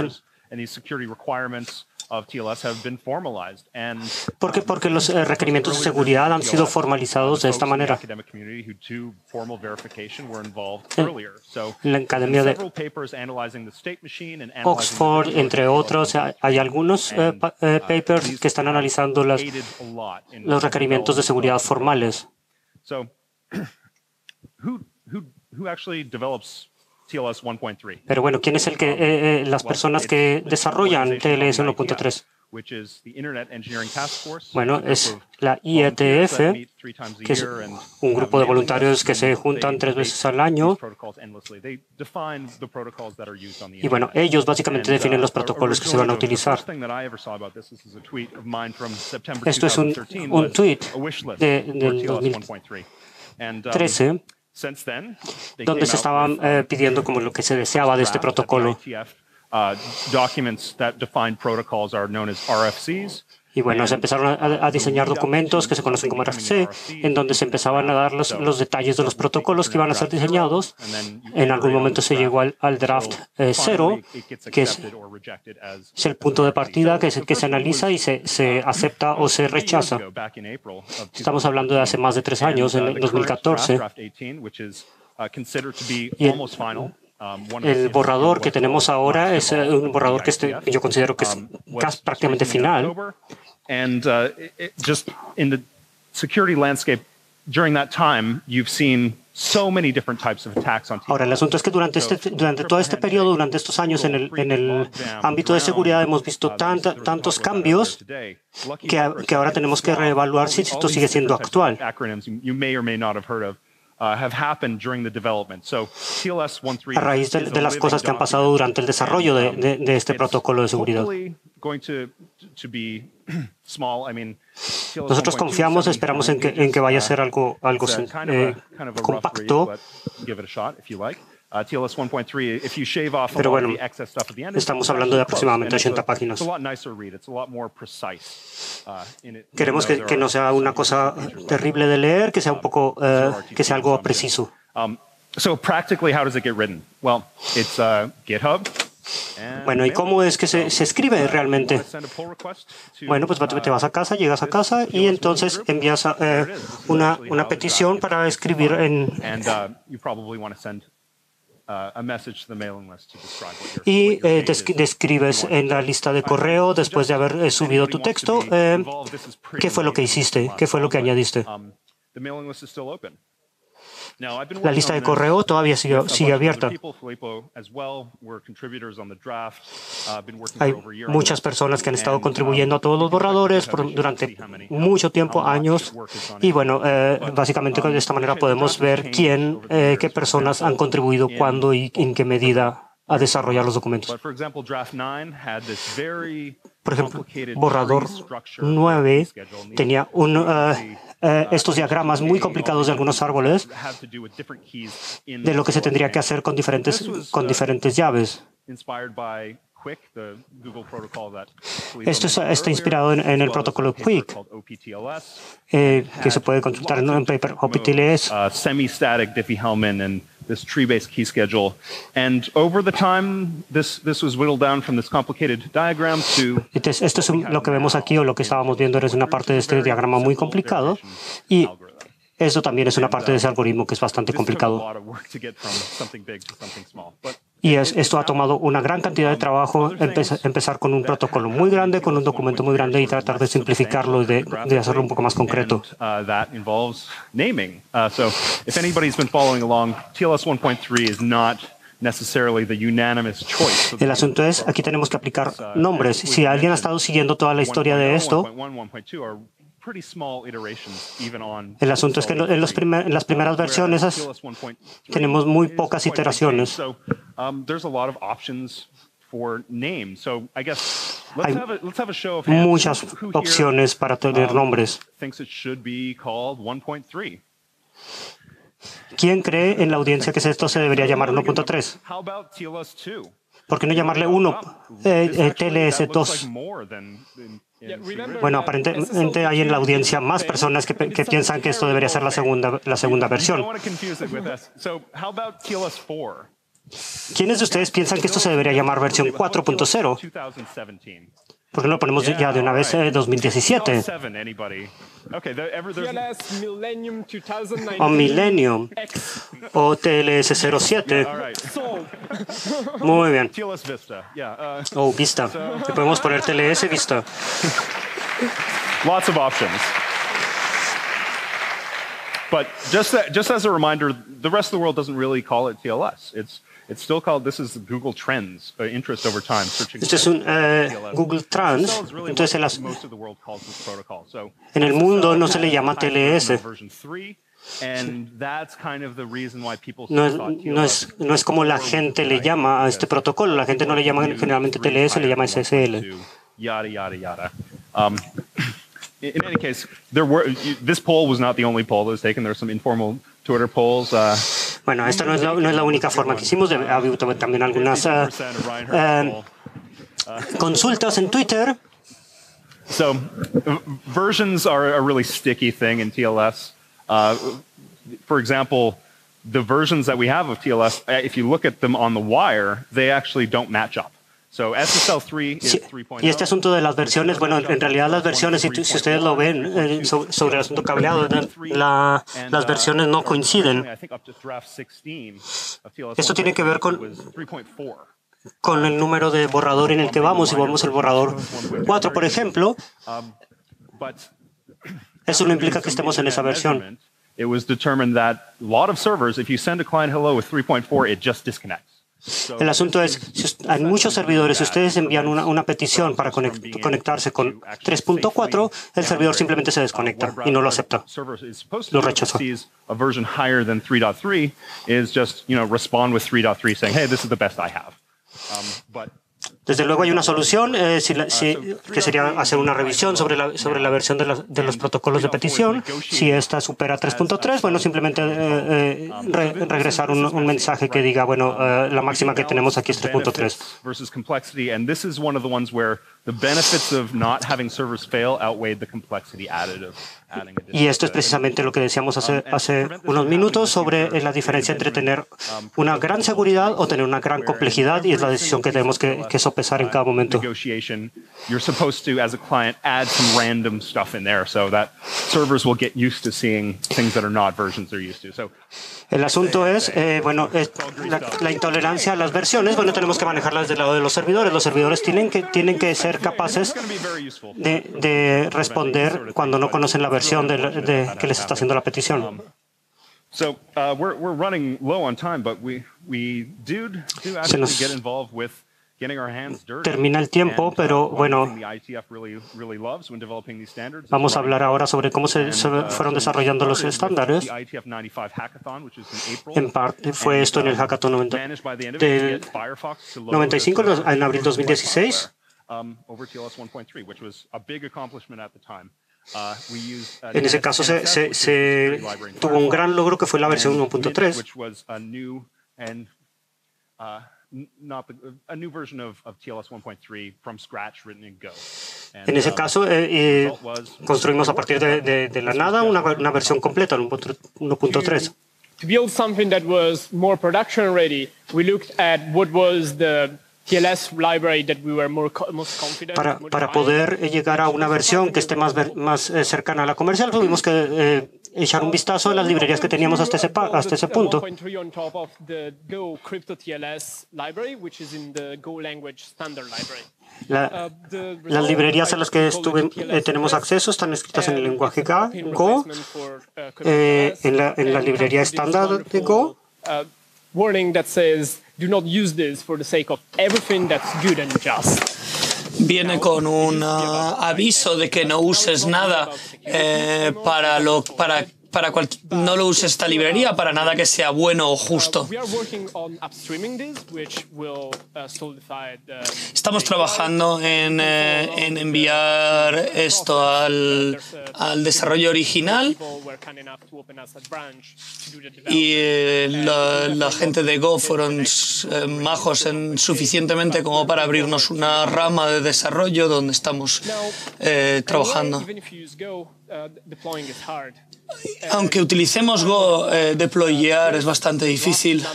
Porque, porque los eh, requerimientos de seguridad han sido formalizados de esta manera. En la Academia de Oxford, entre otros, hay algunos eh, pa eh, papers que están analizando las, los requerimientos de seguridad formales. Pero bueno, ¿quién es el que eh, eh, las personas que desarrollan T L S uno punto tres? Bueno, es la I E T F, que es un grupo de voluntarios que se juntan tres veces al año. Y bueno, ellos básicamente definen los protocolos que se van a utilizar. Esto es un, un tweet de, del dos mil trece, donde se estaban eh, pidiendo como lo que se deseaba de este protocolo. Y bueno, se empezaron a, a diseñar documentos que se conocen como R F C, en donde se empezaban a dar los, los detalles de los protocolos que iban a ser diseñados. En algún momento se llegó al, al draft eh, cero, que es, es el punto de partida que se, que se analiza y se, se acepta o se rechaza. Estamos hablando de hace más de tres años, en el dos mil catorce. Y el, El borrador que tenemos ahora es un borrador que este, yo considero que es casi prácticamente final. And uh, it, just in the security landscape during that time, you've seen so many different types of attacks on T L S. Ahora, el asunto es que durante este durante todo este periodo, durante estos años en el en el ámbito de seguridad hemos visto tanta, tantos cambios que, que ahora tenemos que reevaluar si esto sigue siendo actual. A raíz de, de las cosas que han pasado durante el desarrollo de, de, de este protocolo de seguridad. Nosotros confiamos, esperamos en que, en que vaya a ser algo, algo eh, compacto. Pero bueno, estamos hablando de aproximadamente ochenta páginas. Queremos que, que no sea una cosa terrible de leer, que sea un poco, uh, que sea algo preciso. Bueno, ¿y cómo es que se, se escribe realmente? Bueno, pues te vas a casa, llegas a casa y entonces envías a, eh, una, una petición para escribir en... Y eh, describes en la lista de correo, después de haber eh, subido tu texto, eh, qué fue lo que hiciste, qué fue lo que añadiste. La lista de correo todavía sigue, sigue abierta. Hay muchas personas que han estado contribuyendo a todos los borradores por, durante mucho tiempo, años. Y bueno, eh, básicamente de esta manera podemos ver quién, eh, qué personas han contribuido, cuándo y en qué medida a desarrollar los documentos. Por ejemplo, borrador nueve tenía un, uh, uh, estos diagramas muy complicados de algunos árboles de lo que se tendría que hacer con diferentes, con diferentes llaves. Esto es, está inspirado en, en el protocolo Quick, eh, que se puede consultar en un paper O P T L S. Uh, semi-static Diffie-Hellman and this tree-based key schedule. And over the time, this, this was whittled down from this complicated diagram to... Entonces, esto es lo que vemos aquí, o lo que estábamos viendo es una parte de este diagrama muy complicado, y esto también es una parte de ese algoritmo que es bastante complicado. Y es, esto ha tomado una gran cantidad de trabajo, empezar, empezar con un protocolo muy grande, con un documento muy grande y tratar de simplificarlo y de, de hacerlo un poco más concreto. El asunto es, aquí tenemos que aplicar nombres. Si alguien ha estado siguiendo toda la historia de esto, el asunto es que en, los primer, en las primeras versiones tenemos muy pocas iteraciones. Hay muchas opciones para tener nombres. ¿Quién cree en la audiencia que esto se debería llamar uno punto tres? ¿Por qué no llamarle uno, eh, eh, T L S dos? Bueno, aparentemente hay en la audiencia más personas que, que piensan que esto debería ser la segunda, la segunda versión. ¿Quiénes de ustedes piensan que esto se debería llamar versión cuatro punto cero? ¿Por qué no lo ponemos ya de una vez en dos mil diecisiete? O Millennium. O T L S cero siete. Muy bien. O Vista. Le podemos poner T L S Vista. Lots of options. But just, that, just as a reminder, the rest of the world doesn't really call it T L S. It's It's still called, this is Google Trends, uh, interest over time. Este es un uh, Google Trends. Entonces, en, las, en el mundo no se le llama T L S. No es, no, es, no es como la gente le llama a este protocolo. La gente no le llama generalmente T L S, le llama S S L. Yada, yada, yada. Um, in any case, there were, this poll was not the only poll that was taken. There were some informal Twitter polls. Uh, Bueno, esta no es, la, no es la única forma que hicimos. Ha habido también algunas uh, uh, consultas en Twitter. So, versions are a really sticky thing in T L S. Uh, for example, the versions that we have of T L S, if you look at them on the wire, they actually don't match up. So S S L three is three point oh. Y este asunto de las versiones, bueno, en realidad las versiones, si, si ustedes lo ven eh, sobre, sobre el asunto cableado, la, las versiones no coinciden. Esto tiene que ver con, con el número de borrador en el que vamos. Si vamos al borrador cuatro, por ejemplo, eso no implica que estemos en esa versión. It was determined that a lot of servers, if you send a client hello with three point four, it just disconnects. El asunto es, si hay muchos servidores, si ustedes envían una, una petición para conect, conectarse con tres punto cuatro, el servidor simplemente se desconecta y no lo acepta. Lo rechaza. A version higher than three point three is just, you know, respond with three point three saying, hey, this is the best I have. Um, but Desde luego hay una solución, eh, si la, si, que sería hacer una revisión sobre la, sobre la versión de, la, de los protocolos de petición. Si esta supera tres punto tres, bueno, simplemente eh, eh, re, regresar un, un mensaje que diga, bueno, eh, la máxima que tenemos aquí es tres punto tres. Y esto es precisamente lo que decíamos hace, hace unos minutos sobre la diferencia entre tener una gran seguridad o tener una gran complejidad, y es la decisión que tenemos que, que sopesar en cada momento. You're supposed to, as a client, add some random stuff in there so that servers will get used to seeing things that are not versions they're used to. So, el asunto es, eh, bueno, es la, la intolerancia a las versiones. Bueno, tenemos que manejarlas del lado de los servidores. Los servidores tienen que, tienen que ser capaces de, de responder cuando no conocen la versión de, de que les está haciendo la petición. So uh, we're we're running low on time, but we we do do actually get involved with termina el tiempo, pero bueno, vamos a hablar ahora sobre cómo se, se fueron desarrollando los estándares. En parte fue esto en el hackathon noventa, del noventa y cinco, en abril dos mil dieciséis. um, over T L S one point three, which was a big accomplishment at the time. Uh, we used, uh, en ese caso se, se, se tuvo un gran logro que fue la versión uno punto tres. Which was a new and uh, not the, a new version of, of T L S one point three from scratch written in Go. And, en ese um, caso eh, eh, construimos a partir de, de, de la nada una, una versión completa, uno punto tres. To build something that was more production ready, we looked at what was the T L S library that we were more most confident. Para, para poder llegar a una versión que esté más, más eh, cercana a la comercial, tuvimos que eh, echar un vistazo en las librerías que teníamos hasta ese, hasta ese punto. La, las librerías a las que estuve, eh, tenemos acceso están escritas en el lenguaje Go, eh, en, la, en la librería estándar de Go. Warning that says, do not use this for the sake of everything that's good and just. Viene con un uh, aviso de que no uses nada eh, para lo para para cual, no lo uses esta librería para nada que sea bueno o justo. Estamos trabajando en, eh, en enviar esto al, al desarrollo original y eh, la, la gente de Go fueron eh, majos en, suficientemente como para abrirnos una rama de desarrollo donde estamos eh, trabajando. Aunque utilicemos Go, eh, deployar es bastante difícil.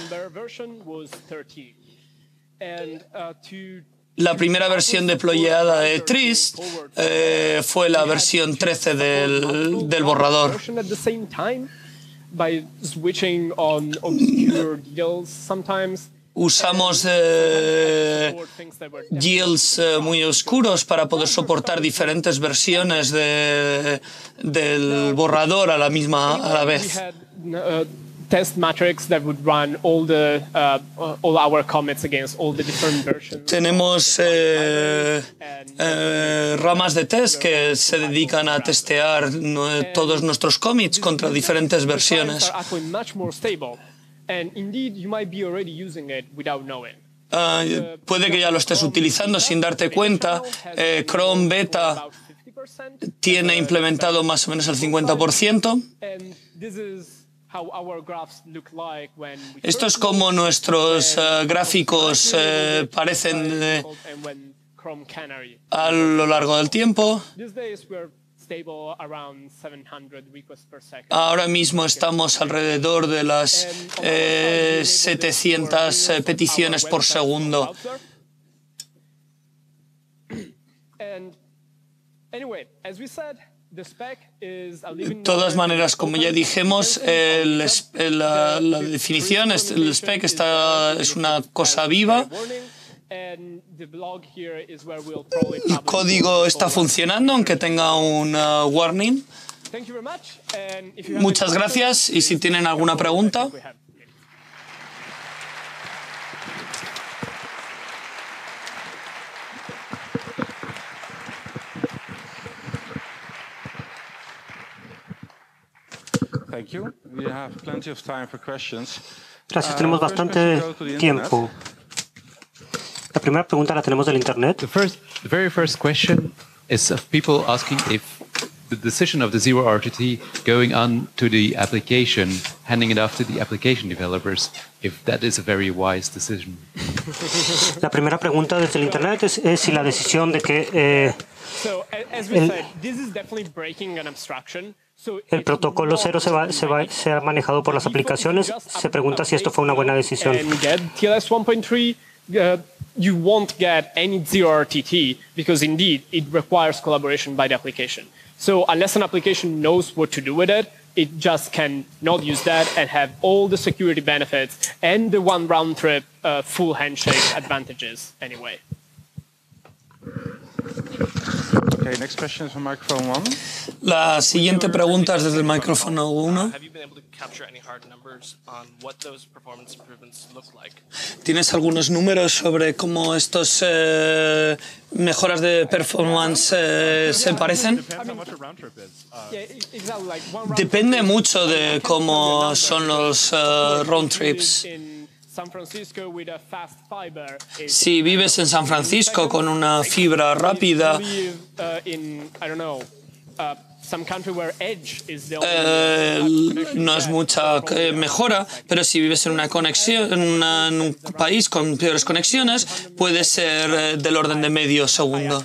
La primera versión deployada de Tris eh, fue la versión trece del, del borrador. Usamos eh, yields eh, muy oscuros para poder soportar diferentes versiones de, del borrador a la misma a la vez. Tenemos eh, eh, ramas de test que se dedican a testear no, todos nuestros commits contra diferentes versiones. Uh, puede que ya lo estés utilizando sin darte cuenta. Eh, Chrome Beta tiene implementado más o menos el cincuenta por ciento. Esto es como nuestros uh, gráficos uh, parecen eh, a lo largo del tiempo. Ahora mismo estamos alrededor de las eh, setecientas eh, peticiones por segundo. De todas maneras, como ya dijimos, el, el, la, la definición, el spec está, es una cosa viva. El código está funcionando, aunque tenga un uh, warning. Muchas gracias, y si tienen alguna pregunta. Gracias, tenemos bastante tiempo. La primera pregunta la tenemos del internet. The first, the very first question is of people asking if the decision of the zero R T T going on to the application, handing it off to the application developers, if that is a very wise decision. La primera pregunta desde el internet es, es si la decisión de que eh, el, el protocolo cero se, va, se, va, se ha manejado por las aplicaciones, se pregunta si esto fue una buena decisión. Uh, you won't get any zero R T T because indeed it requires collaboration by the application. So unless an application knows what to do with it, it just can not use that and have all the security benefits and the one round trip uh, full handshake advantages anyway. Okay, next question is from microphone one. La siguiente pregunta es desde el micrófono uno. ¿Tienes algunos números sobre cómo estos eh, mejoras de performance eh, se parecen? Depende mucho de cómo son los uh, round trips. Si vives en San Francisco con una fibra rápida, Eh, no es mucha mejora, pero si vives en una conexión, en, una, en un país con peores conexiones, puede ser del orden de medio segundo.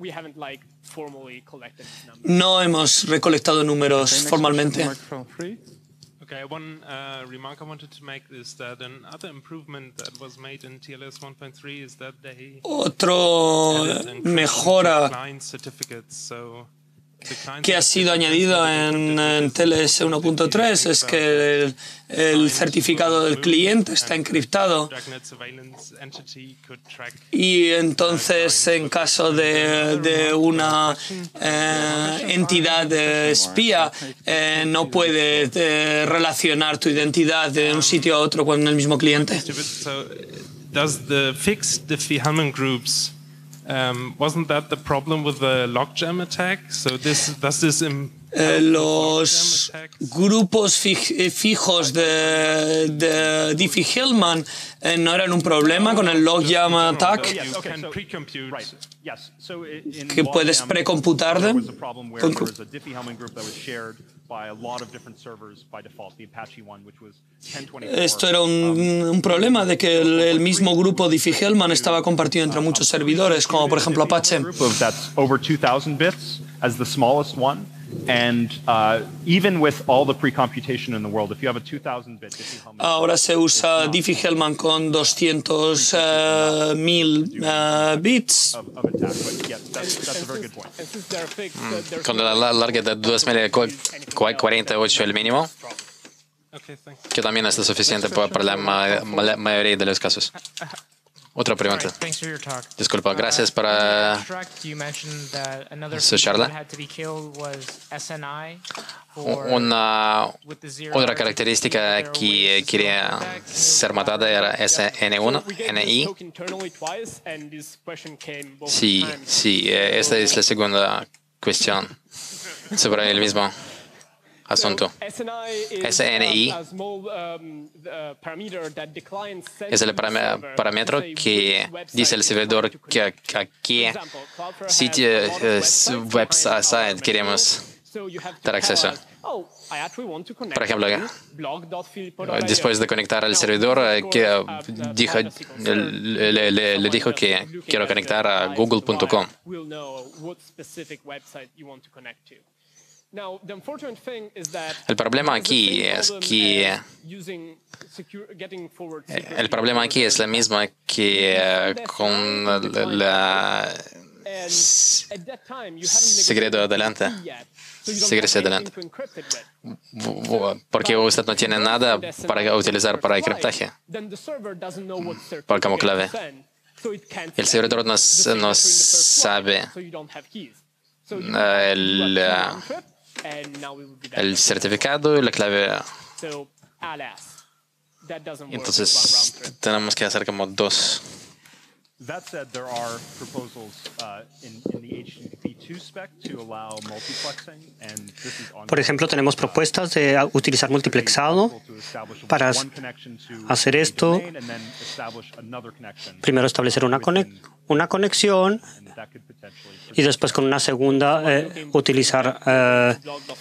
No hemos recolectado números formalmente. Okay, one uh, remark I wanted to make is that another improvement that was made in T L S one point three is that they Otro mejora que ha sido añadido en, en T L S uno punto tres es que el, el certificado del cliente está encriptado y entonces en caso de, de una eh, entidad espía eh, no puede eh, relacionar tu identidad de un sitio a otro con el mismo cliente. Does the fix Diffie-Hellman groups Um, wasn't that the problem with the logjam attack? So this does this im eh, los grupos fij fijos de, de Diffie-Hellman eh, no eran un problema con el logjam attack, que puedes precomputar. Esto era un, un problema de que el, el mismo grupo Diffie-Hellman estaba compartido entre muchos servidores, como por ejemplo Apache. And uh, even with all the pre-computation in the world, if you have a two thousand bit Diffie-Hellman, ahora se usa Diffie-Hellman con doscientos mil uh, bits. Of, of attack, but yeah, that's, that's a very good point. Mm. Con la larga de dos mil cuarenta y ocho el mínimo, que también es lo suficiente para la ma ma mayoría de los casos. Otra pregunta. Disculpa, gracias para su charla. Una otra característica que quería ser matada era S N uno, N I. Sí, sí, esta es la segunda cuestión sobre el mismo asunto. S N I es el parámetro que dice el servidor que a qué sitio website queremos dar acceso. Por ejemplo, después de conectar al servidor, que dijo, le, le, le dijo que quiero conectar a google punto com. El problema aquí es que el problema aquí es la misma que con la secreto adelante. Secreto adelante. Porque usted no tiene nada para utilizar para encriptaje, por como clave. El servidor no, no sabe el el certificado y la clave. Entonces tenemos que hacer como dos. That said, there are proposals uh, in, in the H T T P two spec to allow multiplexing, and this is on. Por ejemplo, tenemos propuestas de utilizar multiplexado para hacer esto. Primero establecer una, conex una conexión y después con una segunda eh, utilizar eh,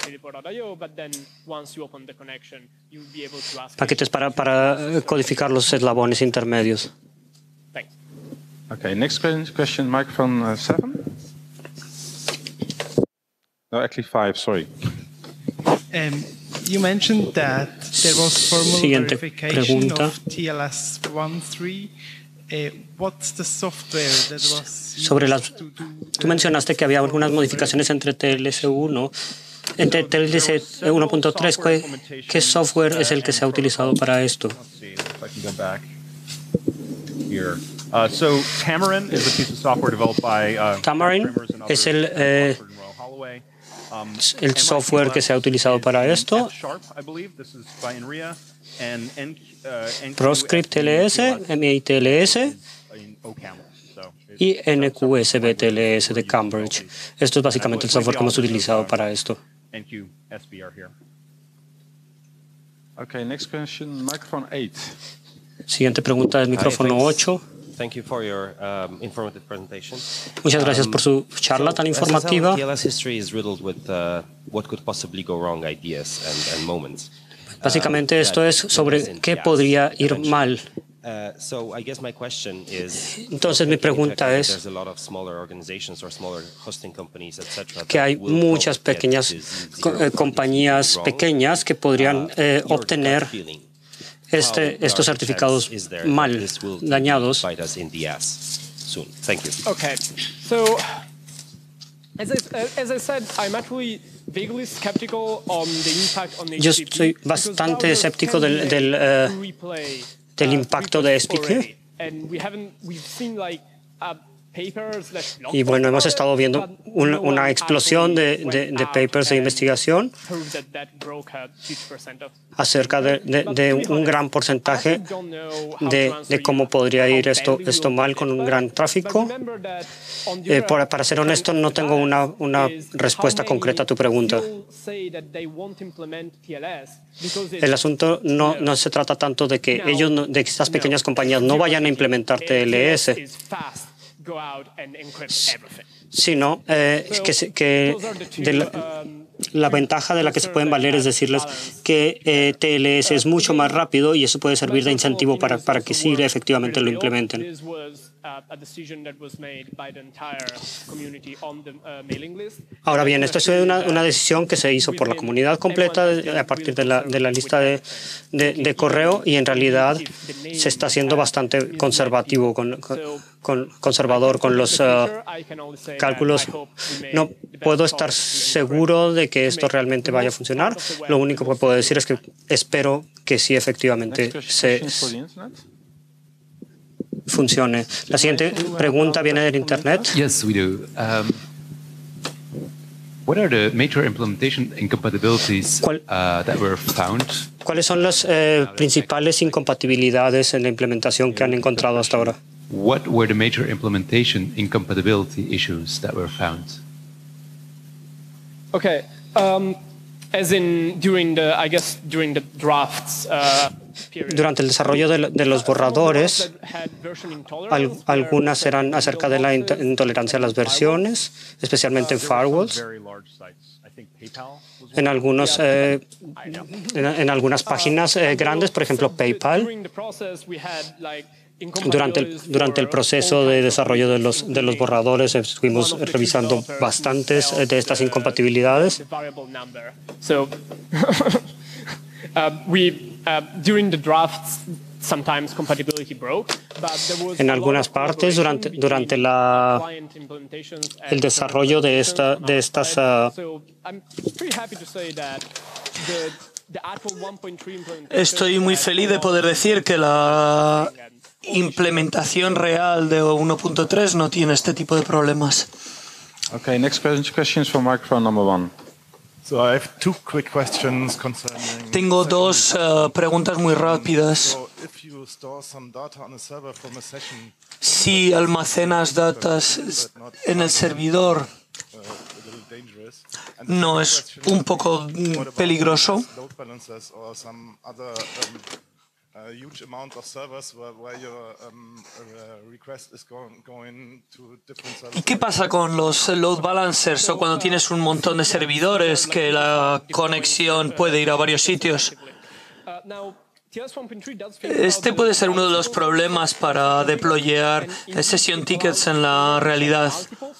paquetes para, para codificar los eslabones intermedios. Okay, next question, microphone uh, seven. No, actually five, sorry. Um, you mentioned that there was formal Siguiente verification pregunta. of T L S one point three. Uh, what's the software that was Sobre las, tú mencionaste que había algunas modificaciones entre T L S uno, entre T L S uno punto tres. ¿Qué, ¿Qué software es el que se ha utilizado para esto? Uh, so Tamarin is a piece of software developed by uh, Tamarin es el, eh, el software que se ha utilizado para esto. ProScript T L S, M I T L S y N Q S B T L S de Cambridge. Esto es básicamente el software que hemos utilizado para esto. Okay, next question, microphone eight. Siguiente pregunta del micrófono ocho. Thank you for your um, informative presentation. Muchas gracias por su charla tan informativa. T L S history is riddled with uh, what could possibly go wrong ideas and, and moments. Básicamente esto es sobre qué podría ir mal. Entonces mi pregunta es que hay muchas pequeñas compañías pequeñas que podrían eh, obtener Este, estos certificados mal dañados. Okay, so as I, as I said, I'm actually vaguely skeptical on the impact on the Yo estoy bastante escéptico del, del, uh, del impacto de S P Q. Y bueno, hemos estado viendo un, una explosión de, de, de papers de investigación acerca de, de, de un gran porcentaje de, de cómo podría ir esto, esto mal con un gran tráfico. Eh, para, para ser honesto, no tengo una, una respuesta concreta a tu pregunta. El asunto no, no se trata tanto de que ellos, no, de que estas pequeñas compañías no vayan a implementar T L S, sino eh, que, que de la, la ventaja de la que se pueden valer es decirles que eh, T L S es mucho más rápido y eso puede servir de incentivo para, para que sí efectivamente lo implementen. Ahora bien, esto es una, una decisión que se hizo por la comunidad completa a partir de la, de la lista de, de, de correo y en realidad se está haciendo bastante conservativo, con, con, conservador con los uh, cálculos. No puedo estar seguro de que esto realmente vaya a funcionar. Lo único que puedo decir es que espero que sí efectivamente se funcione. La siguiente pregunta viene del Internet. Yes, we do. Um, what are the major implementation incompatibilities uh, that were found? ¿Cuáles son las eh, principales incompatibilidades en la implementación que han encontrado hasta ahora? What were the major implementation incompatibility issues that were found? Okay. Um, as in during the, I guess during the drafts. Uh, Durante el desarrollo de, de los borradores, al, algunas eran acerca de la intolerancia a las versiones, especialmente en firewalls. En, algunos, eh, en, en algunas páginas eh, grandes, por ejemplo PayPal. Durante el, durante el proceso de desarrollo de los, de los borradores estuvimos revisando bastantes de estas incompatibilidades. En algunas partes, durante, durante la, el desarrollo de, esta, de estas uh, Estoy muy feliz de poder decir que la implementación real de uno punto tres no tiene este tipo de problemas. Okay, next question is for microphone number one. So I have two quick questions concerning. Tengo dos uh, preguntas muy rápidas. Si almacenas datos en el servidor, ¿no es un poco peligroso? ¿Y qué pasa con los load balancers o cuando tienes un montón de servidores que la conexión puede ir a varios sitios? Este puede ser uno de los problemas para deployar session tickets en la realidad.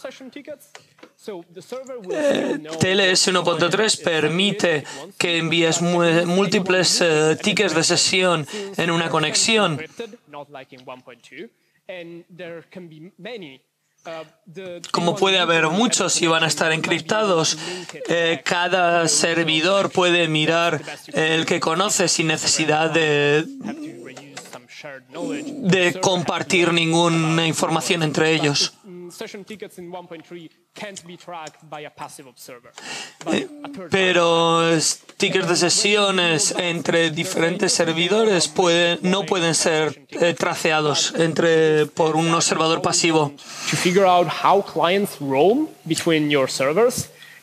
Eh, T L S uno punto tres permite que envíes múltiples uh, tickets de sesión en una conexión. Como puede haber muchos y van a estar encriptados, eh, cada servidor puede mirar el que conoce sin necesidad de, de compartir ninguna información entre ellos. Pero tickets de sesiones entre diferentes servidores pueden, no pueden ser eh, traceados entre, por un observador pasivo.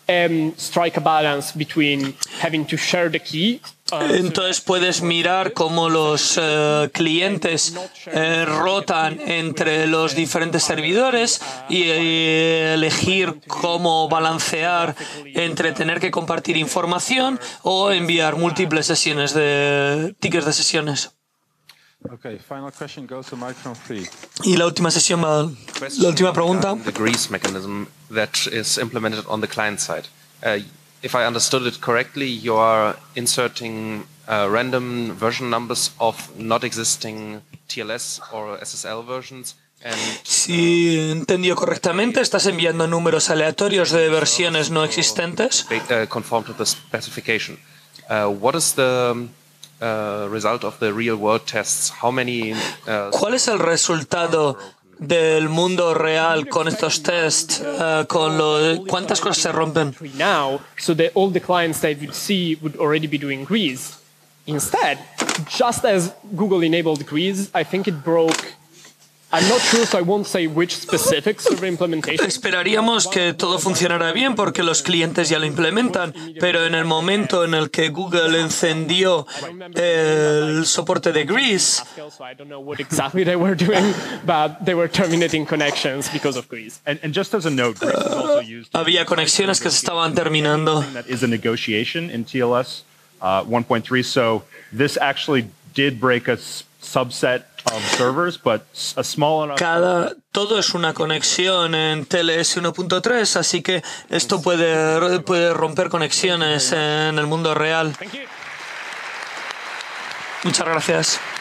um, strike a balance between having to share the key. Entonces puedes mirar cómo los uh, clientes eh, rotan entre los diferentes servidores y eh, elegir cómo balancear entre tener que compartir información o enviar múltiples sesiones de tickets de sesiones. Okay, final question goes to microphone three. Y la última sesión, la última pregunta. The grease mechanism that is implemented on the client side. Uh, If I understood it correctly, you are inserting uh, random version numbers of not existing T L S or S S L versions. And, si entendió correctamente, estás enviando números aleatorios de versiones no existentes. Uh, conform to the specification. Uh, what is the uh, result of the real-world tests? How many? Uh, ¿Cuál es el resultado del mundo real con estos tests, uh, con lo, cuántas cosas se rompen? Now, so that all the clients that you'd see would already be doing Grease. Instead, just as Google enabled Grease, I think it broke. I'm not sure, so I won't say which specific server implementation. Esperaríamos que todo funcionara bien porque los clientes ya lo implementan, pero en el momento en el que Google encendió el soporte de Grease, I don't know what exactly they were doing, but they were terminating connections because of Grease. And, and just as a note, Grease is also used. Había conexiones que se estaban terminando. That is a negotiation in T L S uh, one point three. So this actually did break a subset of servers, but a small enough. Cada, todo es una conexión en T L S uno punto tres, así que esto puede, puede romper conexiones en el mundo real. Muchas gracias.